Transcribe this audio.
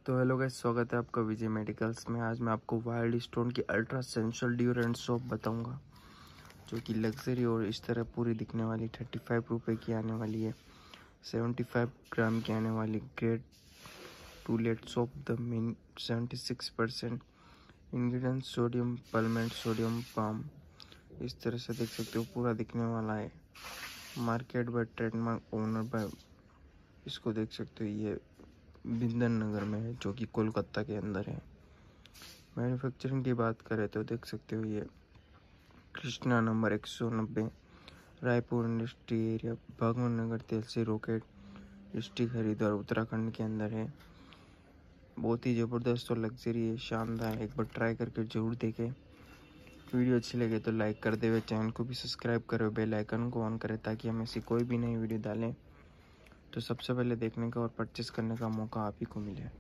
तो hello guys, स्वागत है आपका विजय मेडिकल्स में। आज मैं आपको वाइल्ड स्टोन की अल्ट्रा सेंसुअल ड्यूरेंट सोप बताऊंगा, जो कि लग्जरी और इस तरह पूरी दिखने वाली 35 रुपये की आने वाली है। 75 ग्राम की आने वाली grade toilet soap. The mean 76% ingredient sodium palmate, sodium palm. इस तरह से देख सकते हो पूरा दिखने वाला है। Market by trademark owner by, इसको देख सकते हो ये बिंदन नगर में है, जो कि कोलकाता के अंदर है। मैन्युफैक्चरिंग की बात करें तो देख सकते हो ये Krishna number 190, Raipur industry area, Bhagwan Nagar, तेलसी रॉकेट डिस्ट्रिक्ट, हरिद्वार, उत्तराखंड के अंदर है। बहुत ही ज़बरदस्त और लग्जरी है, शानदार। एक बार ट्राई करके ज़रूर देखें। वीडियो अच्छी लगे तो लाइक कर दे, चैनल को भी सब्सक्राइब करो, बेल आइकन को ऑन करें ताकि हम ऐसी कोई भी नई वीडियो डालें तो सबसे पहले देखने का और परचेस करने का मौका आप ही को मिले।